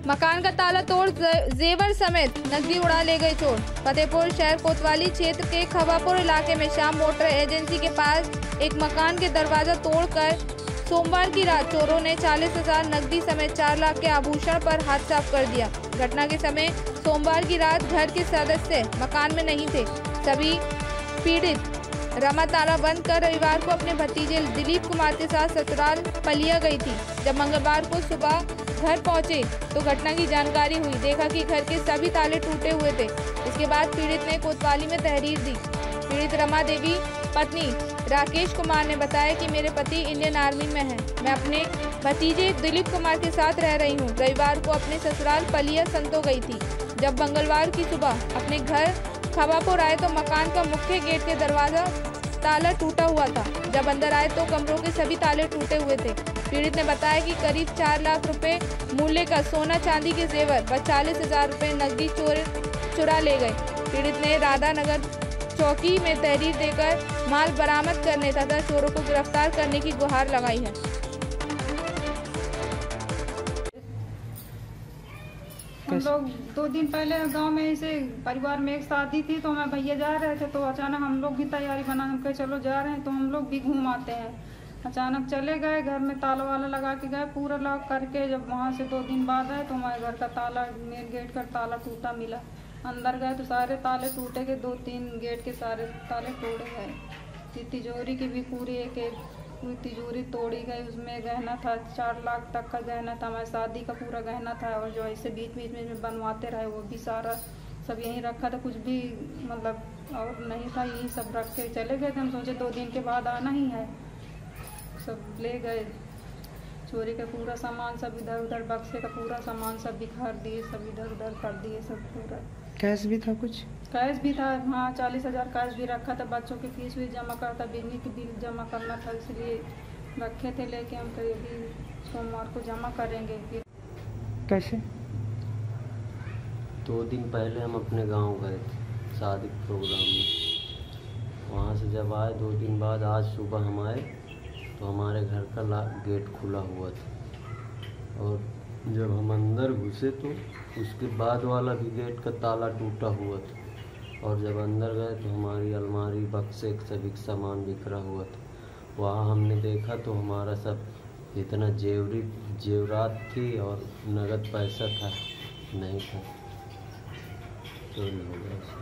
मकान का ताला तोड़ जेवर समेत नकदी उड़ा ले गए चोर। फतेहपुर शहर कोतवाली क्षेत्र के खवापुर इलाके में श्याम मोटर एजेंसी के पास एक मकान के दरवाजा तोड़कर सोमवार की रात चोरों ने 40,000 नकदी समेत 4 लाख के आभूषण पर हाथ साफ कर दिया। घटना के समय सोमवार की रात घर के सदस्य मकान में नहीं थे। सभी पीड़ित रमा ताला बंद कर रविवार को अपने भतीजे दिलीप कुमार के साथ ससुराल पलिया गई थी। जब मंगलवार को सुबह घर पहुंचे तो घटना की जानकारी हुई। देखा कि घर के सभी ताले टूटे हुए थे। इसके बाद पीड़ित ने कोतवाली में तहरीर दी। पीड़ित रमा देवी पत्नी राकेश कुमार ने बताया कि मेरे पति इंडियन आर्मी में हैं। मैं अपने भतीजे दिलीप कुमार के साथ रह रही हूं। रविवार को अपने ससुराल पलिया संतो गई थी। जब मंगलवार की सुबह अपने घर खवापुर आए तो मकान का मुख्य गेट के दरवाजा ताला टूटा हुआ था। जब अंदर आए तो कमरों के सभी ताले टूटे हुए थे। पीड़ित ने बताया कि करीब 4 लाख रुपए मूल्य का सोना चांदी के जेवर व 40,000 रुपए नकदी चुरा ले गए। पीड़ित ने राधानगर चौकी में तहरीर देकर माल बरामद करने तथा चोरों को गिरफ्तार करने की गुहार लगाई है। हम लोग 2 दिन पहले गांव में ऐसे परिवार में एक शादी थी तो मैं भैया जा रहे थे तो अचानक हम लोग भी तैयारी बना हम कहे चलो जा रहे हैं तो हम लोग भी घूम आते हैं। अचानक चले गए, घर में ताला वाला लगा के गए, पूरा लॉक करके। जब वहां से 2 दिन बाद आए तो हमारे घर का ताला, मेन गेट का ताला टूटा मिला। अंदर गए तो सारे ताले टूटे गए, 2-3 गेट के सारे ताले तोड़े गए। तिजोरी की भी पूरी एक पूरी तिजोरी तोड़ी गई। उसमें गहना था 4 लाख तक का गहना था, हमारी शादी का पूरा गहना था। और जो ऐसे बीच बीच में बनवाते रहे वो भी सारा सब यहीं रखा था, कुछ भी मतलब और नहीं था, यही सब रख के चले गए थे। हम सोचे 2 दिन के बाद आना ही है, सब ले गए। चोरी का पूरा सामान सब इधर उधर, बक्से का पूरा सामान सब बिखार दिए, सब इधर उधर कर दिए सब पूरा। कैश भी था कुछ? कैश भी था, हाँ 40,000 कैश भी रखा था। बच्चों की फीस भी जमा करता, बिजली की बिल जमा करना था, इसलिए रखे थे। लेके हम कहीं भी सोमवार को जमा करेंगे। फिर कैसे? 2 दिन पहले हम अपने गांव गए थे शादी प्रोग्राम में। वहाँ से जब आए 2 दिन बाद आज सुबह हम आए तो हमारे घर का गेट खुला हुआ था। और जब हम अंदर घुसे तो उसके बाद वाला भी गेट का ताला टूटा हुआ था। और जब अंदर गए तो हमारी अलमारी, बक्से, सभी सामान बिखरा हुआ था। वहाँ हमने देखा तो हमारा सब इतना जेवरात थी और नगद पैसा था नहीं था, चोरी हो गया।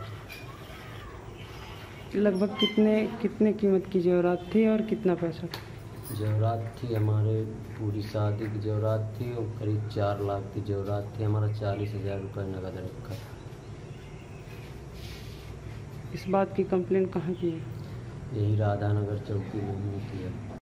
लगभग कितने कीमत की जेवरात थी और कितना पैसा था? जेवरात थी हमारे, पूरी शादी की जेवरात थी और करीब 4 लाख की जेवरात थी। हमारा 40,000 रुपये नगद रखा। इस बात की कंप्लेंट कहाँ की है? यही राधानगर चौकी में की है।